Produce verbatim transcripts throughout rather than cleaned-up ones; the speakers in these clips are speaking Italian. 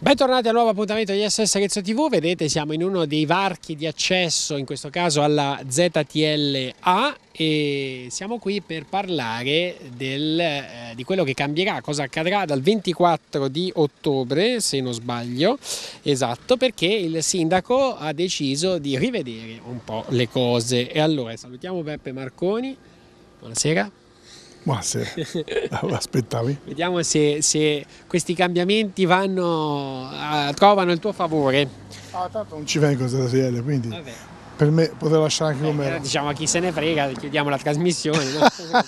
Bentornati al nuovo appuntamento di S S Arezzo tivù. Vedete, siamo in uno dei varchi di accesso, in questo caso alla Z T L A, e siamo qui per parlare del, eh, di quello che cambierà, cosa accadrà dal ventiquattro di ottobre, se non sbaglio, esatto, perché il sindaco ha deciso di rivedere un po' le cose. E allora salutiamo Beppe Marconi, buonasera. Buonasera, aspettavi? Vediamo se, se questi cambiamenti vanno a, trovano il tuo favore. Ah, tanto non ci vengo Z T L, quindi Vabbè. Per me potrei lasciare anche come era. Diciamo, a chi se ne frega, chiudiamo la trasmissione, no?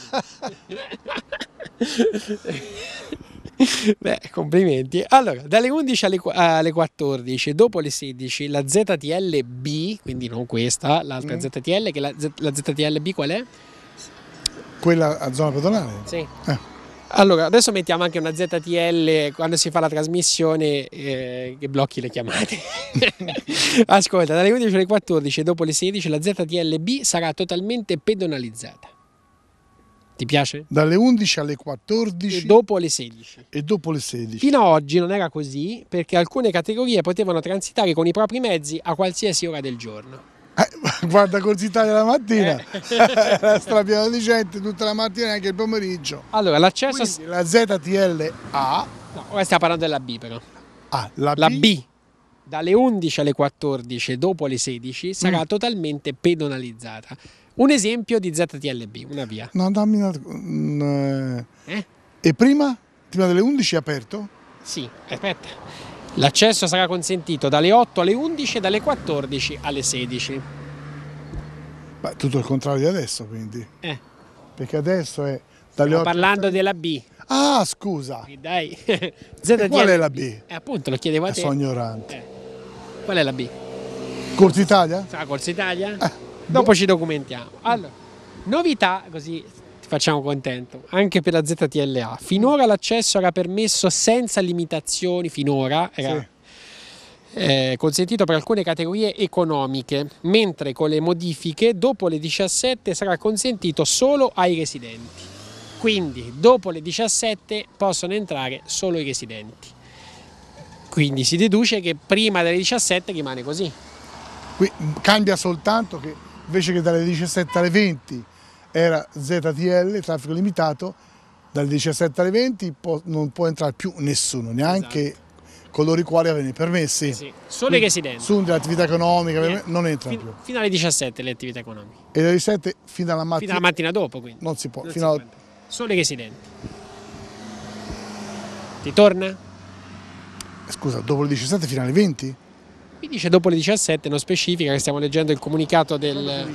Beh, complimenti. Allora, dalle undici alle, alle quattordici, dopo le sedici, la Z T L B, quindi non questa, l'altra mm. Z T L, che la, la Z T L B qual è? Quella a zona pedonale? Sì. Eh. Allora, adesso mettiamo anche una Z T L quando si fa la trasmissione eh, che blocchi le chiamate. Ascolta, dalle undici alle quattordici e dopo le sedici la Z T L B sarà totalmente pedonalizzata. Ti piace? Dalle undici alle quattordici e dopo le sedici. E dopo le sedici. Fino ad oggi non era così, perché alcune categorie potevano transitare con i propri mezzi a qualsiasi ora del giorno. Eh, guarda Corsa Italia la mattina, eh. Era strapieno di gente tutta la mattina e anche il pomeriggio. Allora, l'accesso... Quindi la Z T L A... No, ora stiamo parlando della B però. Ah, la B? La B, dalle undici alle quattordici e dopo le sedici, sarà mm. totalmente pedonalizzata. Un esempio di Z T L B, una via. No, dammi una... Eh? E prima? Prima delle undici è aperto? Sì, aspetta. L'accesso sarà consentito dalle otto alle undici e dalle quattordici alle sedici. Beh, tutto il contrario di adesso, quindi. Eh. Perché adesso è dalle Stiamo otto... parlando della B. Ah, scusa. E dai. Z T L... Qual è la B? Eh, appunto, lo chiedevo a te. Sono ignorante. Eh. Qual è la B? Corsa Italia? Sarà Corsa Italia? Eh. Dopo ci documentiamo. Allora, novità, così ti facciamo contento, anche per la Z T L A. Finora l'accesso era permesso senza limitazioni, finora era sì. eh, consentito per alcune categorie economiche, mentre con le modifiche dopo le diciassette sarà consentito solo ai residenti. Quindi dopo le diciassette possono entrare solo i residenti. Quindi si deduce che prima delle diciassette rimane così. Qui cambia soltanto che invece che dalle diciassette alle venti era Z T L, traffico limitato, dalle diciassette alle venti può, non può entrare più nessuno, neanche esatto. coloro i quali avevano i permessi. Sì, solo i residenti. Su dell'attività economica yeah. non entrano fin, più. Fino alle diciassette le attività economiche. E dalle diciassette fino alla mattina? Fino alla mattina dopo, quindi. Non si può. Non fino si alla... Solo i residenti. Ti torna? Scusa, dopo le diciassette fino alle venti? Qui dice dopo le diciassette, non specifica, che stiamo leggendo il comunicato del...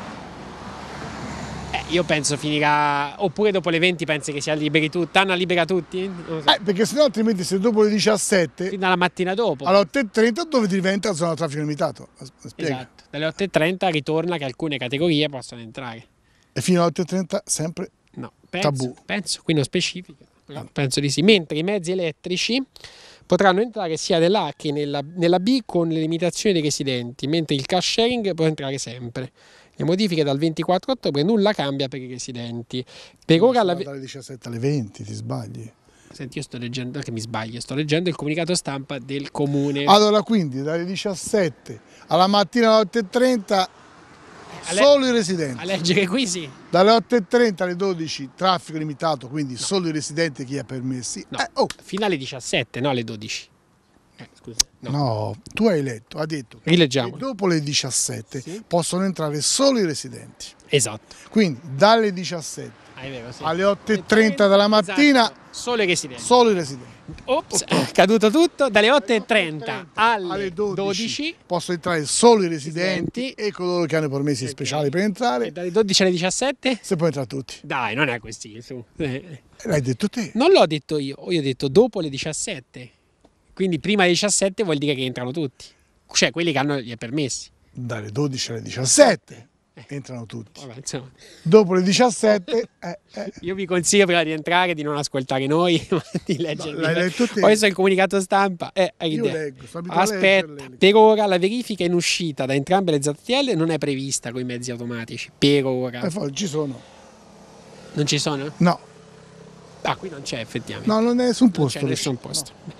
Eh, io penso finirà, oppure dopo le venti pensi che sia liberi tutti, Anna libera tutti? Non so. Eh, perché sennò altrimenti se dopo le diciassette... Fino alla mattina dopo. Alle otto e trenta dove diventa zona traffico limitato? Spiega. Esatto, dalle otto e trenta ritorna che alcune categorie possono entrare. E fino alle otto e trenta sempre no, penso, tabù? Penso, qui non specifica, però penso di sì. Mentre i mezzi elettrici potranno entrare sia nella A che nella, nella B con le limitazioni dei residenti, mentre il car sharing può entrare sempre. Le modifiche dal ventiquattro ottobre nulla cambia per i residenti. Per non ora la... dalle diciassette alle venti, ti sbagli. Senti, io sto leggendo, che mi sbaglio, sto leggendo il comunicato stampa del comune. Allora, quindi dalle diciassette alla mattina alle otto e trenta solo i residenti. A leggere qui sì. Dalle otto e trenta alle dodici traffico limitato, quindi no. solo i residenti chi ha permessi. No, eh, oh. fino alle diciassette, no alle dodici. Eh, scusa. No. no, tu hai letto, ha detto Rileggiamo. che dopo le diciassette sì. possono entrare solo i residenti. Esatto. Quindi dalle diciassette ah, vero, sì. alle otto e trenta della mattina esatto. solo i residenti. Solo i residenti. Ops, è caduto tutto. Dalle otto e trenta alle, alle dodici, dodici possono entrare solo i residenti, residenti e coloro che hanno permessi okay. speciali per entrare. E dalle dodici alle diciassette? Se può entrare tutti. Dai, non è così. Su. L'hai detto te. Non l'ho detto io, io ho detto dopo le diciassette. Quindi prima delle diciassette vuol dire che entrano tutti. Cioè quelli che hanno gli permessi. Dalle dodici alle diciassette. Eh. Entrano tutti. Vabbè, insomma. Dopo le diciassette eh, eh. io vi consiglio prima di entrare di non ascoltare noi ma di leggere. No, l'hai letto te. Ho messo il comunicato stampa eh, io leggo, aspetta, per ora la verifica in uscita da entrambe le Z T L non è prevista con i mezzi automatici per ora. Eh, ci sono. Non ci sono? No. Ah, qui non c'è effettivamente. No, non è nessun posto. Non c'è nessun posto. No.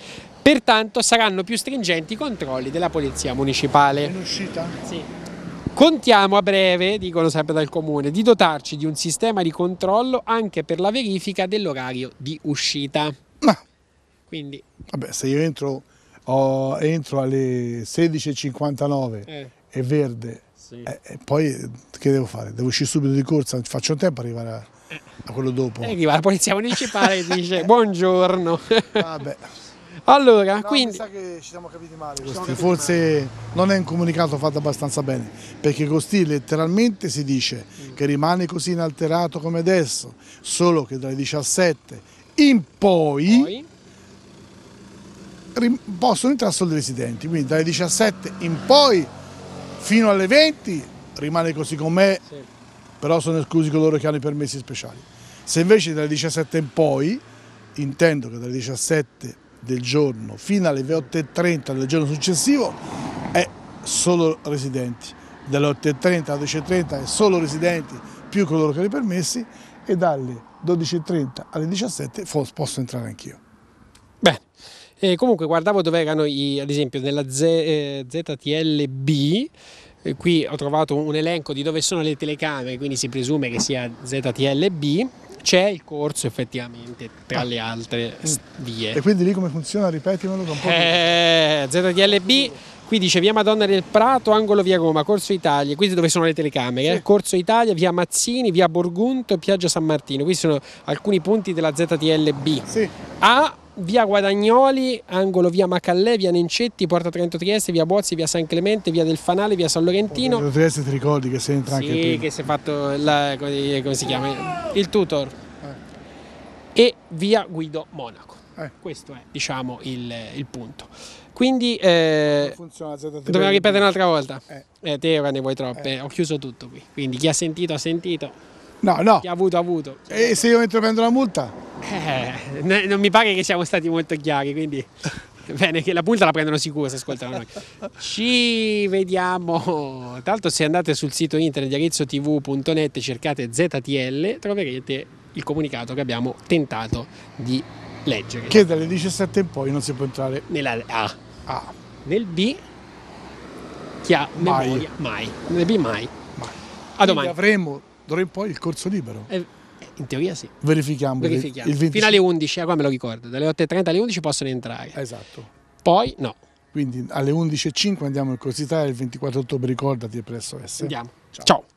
Pertanto saranno più stringenti i controlli della polizia municipale. In uscita? Sì. Contiamo a breve, dicono sempre dal comune, di dotarci di un sistema di controllo anche per la verifica dell'orario di uscita. Ma, Quindi, vabbè, se io entro, oh, entro alle sedici e cinquantanove, eh, è verde, sì. eh, e poi che devo fare? Devo uscire subito di corsa, faccio in tempo ad arrivare a, a quello dopo. E arriva la polizia municipale e dice buongiorno. Vabbè. Allora, No, quindi... mi sa che ci siamo capiti male. Costi. Forse non è un comunicato fatto abbastanza bene, perché Costi letteralmente si dice mm. che rimane così inalterato come adesso, solo che dalle diciassette in poi, poi... possono entrare solo i residenti, quindi dalle diciassette in poi fino alle venti rimane così com'è, sì. Però sono esclusi coloro che hanno i permessi speciali. Se invece dalle diciassette in poi, intendo che dalle diciassette del giorno fino alle otto e trenta del giorno successivo è solo residenti, dalle otto e trenta alle dodici e trenta è solo residenti più coloro che hanno i permessi e dalle dodici e trenta alle diciassette posso entrare anch'io. Bene, eh, comunque guardavo dove erano i, ad esempio nella Z, eh, Z T L B, eh, qui ho trovato un elenco di dove sono le telecamere, quindi si presume che sia Z T L B. C'è il corso effettivamente tra ah. le altre vie. E quindi lì come funziona? Ripetimelo un po'. Eh, Z T L B, qui dice via Madonna del Prato, angolo via Roma, Corso Italia, qui dove sono le telecamere, sì. Corso Italia, via Mazzini, via Borgunto e Piaggia San Martino, qui sono alcuni punti della Z T L B. Sì. A, via Guadagnoli, angolo via Macallè, via Nencetti, Porta Trento Trieste, via Bozzi, via San Clemente, via del Fanale, via San Laurentino. Porta Trieste ti ricordi che sei entra sì, anche prima? Che si è fatto la, come si chiama? Il tutor. Eh. E via Guido Monaco. Eh. Questo è, diciamo, il, il punto. Quindi eh, dobbiamo ripetere un'altra volta. Eh. Eh, te ora ne vuoi troppe. Eh. Ho chiuso tutto qui. Quindi chi ha sentito ha sentito. No, no. Chi ha avuto ha avuto. E se io entro e prendo la multa? Eh, non mi pare che siamo stati molto chiari, quindi bene, che la multa la prendono sicuro se ascoltano noi. Ci vediamo. Tra l'altro se andate sul sito internet di arezzo t v punto net e cercate Z T L troverete il comunicato che abbiamo tentato di leggere. Che dalle diciassette in poi non si può entrare nella A. A. Nel B chi ha mai. memoria mai. Nel B mai. mai. A domani. Avremo d'ora in poi il corso libero. Eh, in teoria sì. Verifichiamo. Verifichiamo. Il Fino alle undici, eh, qua me lo ricordo. Dalle otto e trenta alle undici possono entrare. Esatto. Poi no. Quindi alle undici e cinque andiamo in Corso Italia, il ventiquattro ottobre, ricordati, è presso S. Andiamo. Ciao. Ciao.